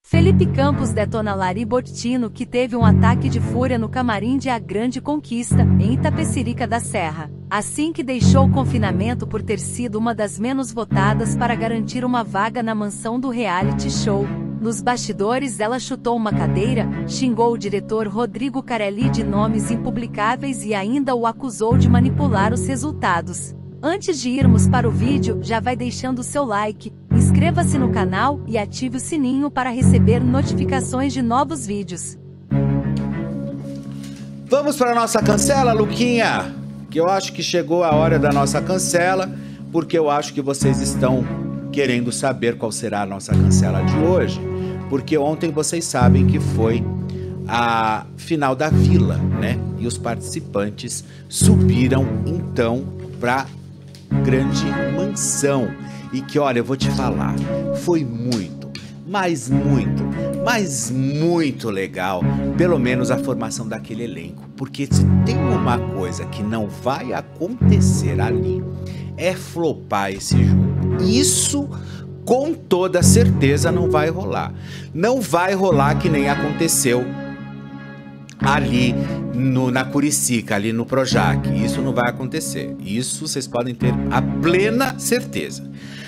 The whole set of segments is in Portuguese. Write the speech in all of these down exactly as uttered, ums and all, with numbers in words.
Felipe Campos detona Lari Bottino, que teve um ataque de fúria no camarim de A Grande Conquista, em Itapecerica da Serra, assim que deixou o confinamento por ter sido uma das menos votadas para garantir uma vaga na mansão do reality show. Nos bastidores, ela chutou uma cadeira, xingou o diretor Rodrigo Carelli de nomes impublicáveis e ainda o acusou de manipular os resultados. Antes de irmos para o vídeo, já vai deixando o seu like, inscreva-se no canal e ative o sininho para receber notificações de novos vídeos. Vamos para a nossa cancela, Luquinha? Que eu acho que chegou a hora da nossa cancela, porque eu acho que vocês estão querendo saber qual será a nossa cancela de hoje. Porque ontem vocês sabem que foi a final da Vila, né? E os participantes subiram então para Grande Mansão. E que, olha, eu vou te falar, foi muito, mas muito, mas muito legal, pelo menos a formação daquele elenco. Porque se tem uma coisa que não vai acontecer ali, é flopar esse jogo. Isso, com toda certeza, não vai rolar. Não vai rolar que nem aconteceu ali no, na Curicica, ali no Projac. Isso não vai acontecer. Isso vocês podem ter a plena certeza.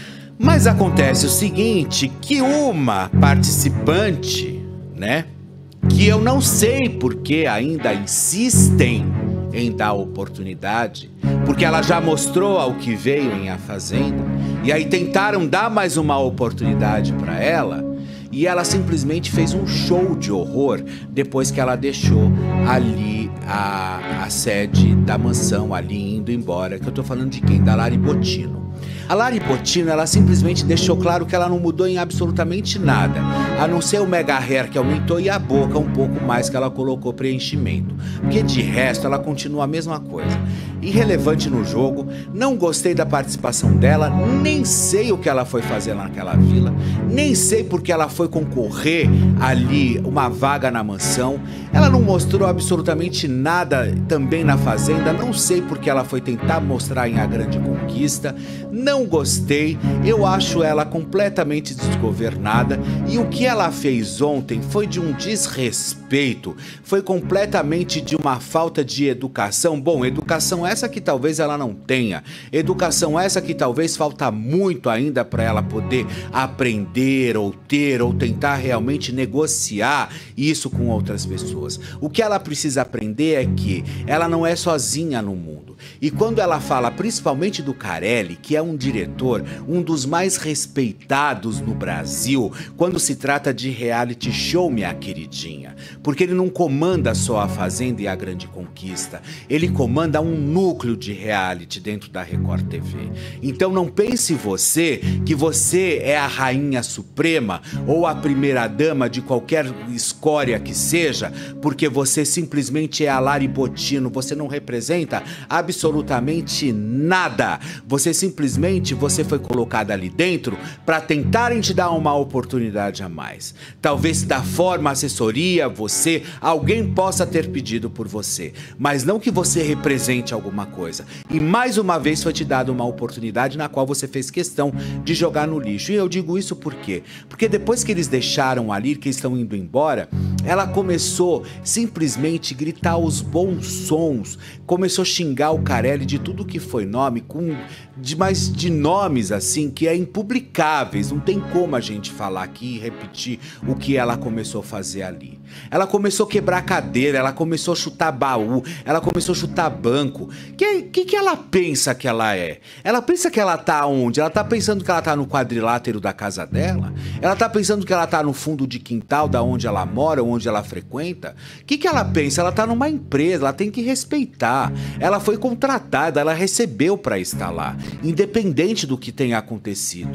Mas acontece o seguinte, que uma participante, né, que eu não sei porque ainda insistem em dar oportunidade, porque ela já mostrou ao que veio em A Fazenda, e aí tentaram dar mais uma oportunidade para ela, e ela simplesmente fez um show de horror depois que ela deixou ali a, a sede da mansão, ali indo embora. Que eu tô falando de quem? Da Lari Bottino. A Lari Bottino, ela simplesmente deixou claro que ela não mudou em absolutamente nada, a não ser o mega hair que aumentou e a boca um pouco mais que ela colocou preenchimento. Porque de resto ela continua a mesma coisa. Irrelevante no jogo, não gostei da participação dela, nem sei o que ela foi fazer naquela vila, nem sei porque ela foi concorrer ali uma vaga na mansão. Ela não mostrou absolutamente nada também na Fazenda, não sei porque ela foi tentar mostrar em A Grande Conquista. Não gostei, eu acho ela completamente desgovernada, e o que ela fez ontem foi de um desrespeito, foi completamente de uma falta de educação. Bom, educação essa que talvez ela não tenha, educação essa que talvez falta muito ainda para ela poder aprender ou ter ou tentar realmente negociar isso com outras pessoas. O que ela precisa aprender é que ela não é sozinha no mundo. E quando ela fala principalmente do Carelli, que é um diretor, um dos mais respeitados no Brasil, quando se trata de reality show, minha queridinha, porque ele não comanda só A Fazenda e A Grande Conquista, ele comanda um núcleo de reality dentro da Record T V. Então não pense você que você é a rainha suprema ou a primeira dama de qualquer escória que seja, porque você simplesmente é a Lari Bottino, você não representa absolutamente nada. Você simplesmente você foi colocada ali dentro para tentarem te dar uma oportunidade a mais. Talvez da forma assessoria, você, alguém possa ter pedido por você, mas não que você represente alguma coisa. E mais uma vez foi te dada uma oportunidade na qual você fez questão de jogar no lixo. E eu digo isso por quê? Porque depois que eles deixaram ali, que estão indo embora, ela começou simplesmente gritar os bons sons, começou a xingar o Carelli de tudo que foi nome, com de mais de nomes assim que é impublicáveis, não tem como a gente falar aqui e repetir o que ela começou a fazer ali. Ela começou a quebrar cadeira, ela começou a chutar baú, ela começou a chutar banco. Que que, que ela pensa que ela é? Ela pensa que ela tá onde? Ela tá pensando que ela tá no quadrilátero da casa dela? Ela tá pensando que ela tá no fundo de quintal da onde ela mora, onde ela frequenta? O que que ela pensa? Ela tá numa empresa, ela tem que respeitar. Ela foi contratada, ela recebeu para estar lá, independente do que tenha acontecido.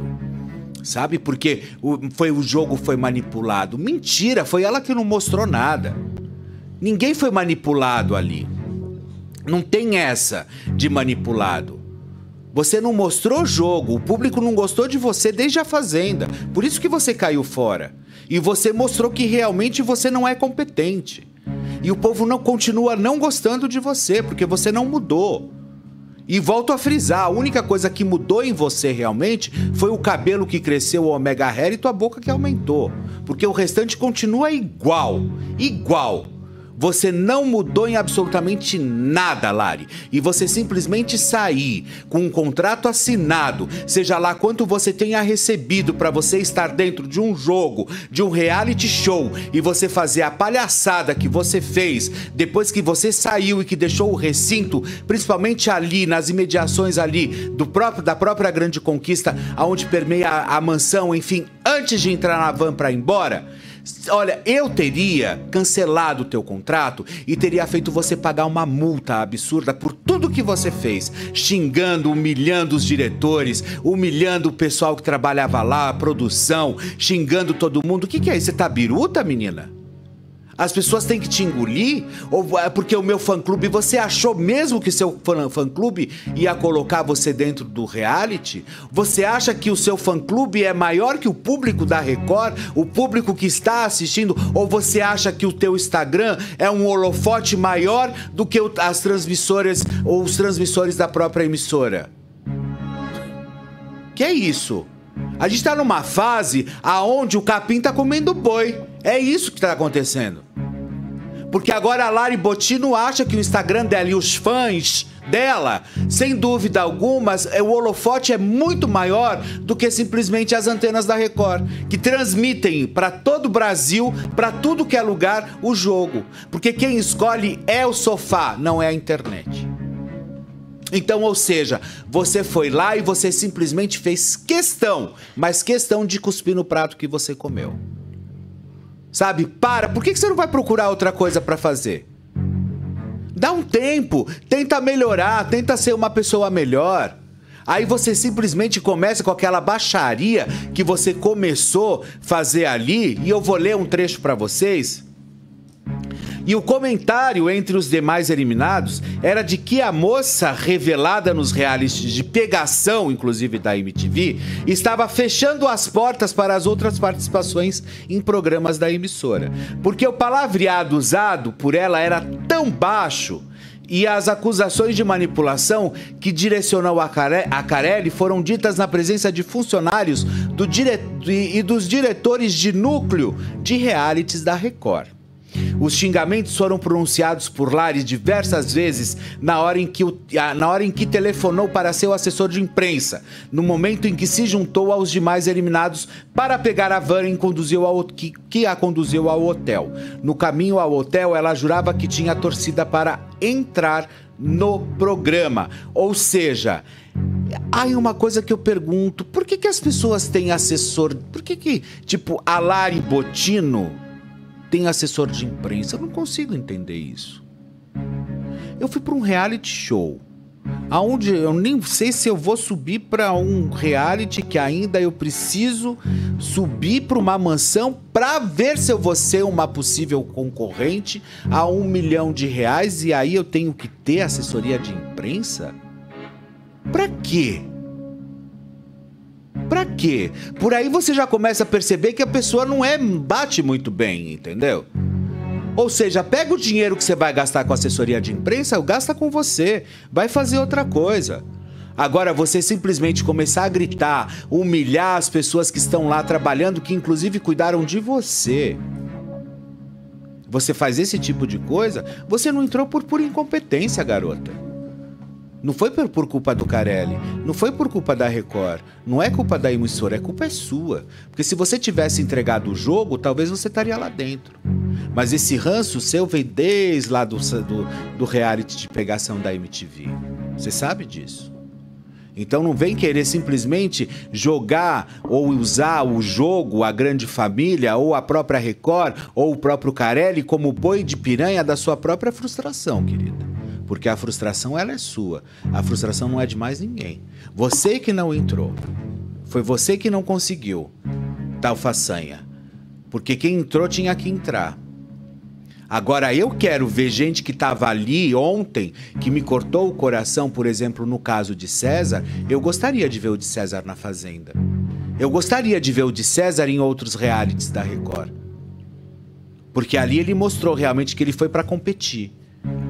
Sabe? Porque o, foi, o jogo foi manipulado. Mentira, foi ela que não mostrou nada. Ninguém foi manipulado ali. Não tem essa de manipulado. Você não mostrou o jogo, o público não gostou de você desde A Fazenda. Por isso que você caiu fora. E você mostrou que realmente você não é competente. E o povo não continua não gostando de você, porque você não mudou. E volto a frisar, a única coisa que mudou em você realmente foi o cabelo que cresceu, o ômega hair, e tua boca que aumentou. Porque o restante continua igual, igual. Você não mudou em absolutamente nada, Lari. E você simplesmente sair com um contrato assinado, seja lá quanto você tenha recebido para você estar dentro de um jogo, de um reality show, e você fazer a palhaçada que você fez depois que você saiu e que deixou o recinto, principalmente ali nas imediações ali do próprio, da própria Grande Conquista, aonde permeia a, a mansão, enfim, antes de entrar na van para ir embora. Olha, eu teria cancelado o teu contrato e teria feito você pagar uma multa absurda por tudo que você fez, xingando, humilhando os diretores, humilhando o pessoal que trabalhava lá, a produção, xingando todo mundo. O que que é isso? Você tá biruta, menina? As pessoas têm que te engolir? Ou é porque o meu fã-clube, você achou mesmo que seu fã-clube ia colocar você dentro do reality? Você acha que o seu fã-clube é maior que o público da Record? O público que está assistindo? Ou você acha que o teu Instagram é um holofote maior do que as transmissoras ou os transmissores da própria emissora? Que é isso? A gente tá numa fase aonde o capim tá comendo boi. É isso que tá acontecendo. Porque agora a Lari Bottino acha que o Instagram dela e os fãs dela, sem dúvida alguma, o holofote é muito maior do que simplesmente as antenas da Record, que transmitem para todo o Brasil, para tudo que é lugar, o jogo. Porque quem escolhe é o sofá, não é a internet. Então, ou seja, você foi lá e você simplesmente fez questão, mas questão de cuspir no prato que você comeu. Sabe? Para, por que você não vai procurar outra coisa pra fazer? Dá um tempo, tenta melhorar, tenta ser uma pessoa melhor. Aí você simplesmente começa com aquela baixaria que você começou a fazer ali, e eu vou ler um trecho pra vocês. E o comentário entre os demais eliminados era de que a moça revelada nos realities de pegação, inclusive da M T V, estava fechando as portas para as outras participações em programas da emissora. Porque o palavreado usado por ela era tão baixo e as acusações de manipulação que direcionou a Carelli foram ditas na presença de funcionários do dire... e dos diretores de núcleo de realities da Record. Os xingamentos foram pronunciados por Lari diversas vezes na hora em que, o, na hora em que telefonou para seu assessor de imprensa, no momento em que se juntou aos demais eliminados para pegar a van e conduziu ao, que, que a conduziu ao hotel. No caminho ao hotel, ela jurava que tinha torcida para entrar no programa. Ou seja, aí uma coisa que eu pergunto, por que que as pessoas têm assessor? Por que que, tipo, a Lari Bottino tem assessor de imprensa? Eu não consigo entender isso. Eu fui para um reality show, aonde eu nem sei se eu vou subir para um reality que ainda eu preciso subir para uma mansão para ver se eu vou ser uma possível concorrente a um milhão de reais, e aí eu tenho que ter assessoria de imprensa? Para quê? Pra quê? Por aí você já começa a perceber que a pessoa não é, bate muito bem, entendeu? Ou seja, pega o dinheiro que você vai gastar com assessoria de imprensa, gasta com você, vai fazer outra coisa. Agora, você simplesmente começar a gritar, humilhar as pessoas que estão lá trabalhando, que inclusive cuidaram de você. Você faz esse tipo de coisa, você não entrou por pura incompetência, garota. Não foi por, por culpa do Carelli, não foi por culpa da Record, não é culpa da emissora, a culpa é sua. Porque se você tivesse entregado o jogo, talvez você estaria lá dentro. Mas esse ranço seu veio desde lá do, do, do reality de pegação da M T V. Você sabe disso. Então não vem querer simplesmente jogar ou usar o jogo, a Grande Família, ou a própria Record, ou o próprio Carelli como boi de piranha da sua própria frustração, querida. Porque a frustração, ela é sua. A frustração não é de mais ninguém. Você que não entrou. Foi você que não conseguiu tal façanha. Porque quem entrou tinha que entrar. Agora, eu quero ver gente que estava ali ontem, que me cortou o coração, por exemplo, no caso de César. Eu gostaria de ver o de César na Fazenda. Eu gostaria de ver o de César em outros realities da Record. Porque ali ele mostrou realmente que ele foi para competir.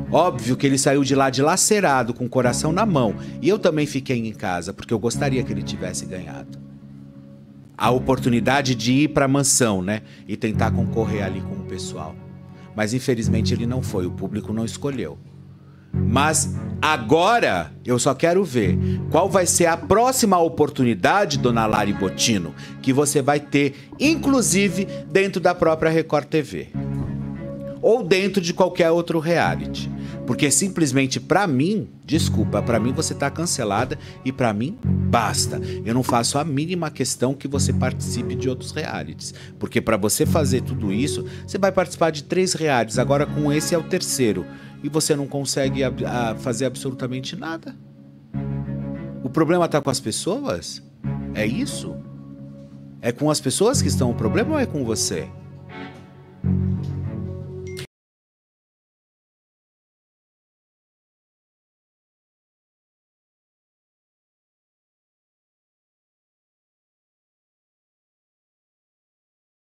Óbvio que ele saiu de lá dilacerado, com o coração na mão. E eu também fiquei em casa, porque eu gostaria que ele tivesse ganhado a oportunidade de ir para a mansão, né? E tentar concorrer ali com o pessoal. Mas infelizmente ele não foi, o público não escolheu. Mas agora eu só quero ver qual vai ser a próxima oportunidade, dona Lari Bottino, que você vai ter, inclusive dentro da própria Record T V. Ou dentro de qualquer outro reality. Porque simplesmente pra mim, desculpa, pra mim você tá cancelada e pra mim basta. Eu não faço a mínima questão que você participe de outros realities. Porque pra você fazer tudo isso, você vai participar de três realities. Agora com esse é o terceiro. E você não consegue a, a fazer absolutamente nada. O problema tá com as pessoas? É isso? É com as pessoas que estão o problema ou é com você?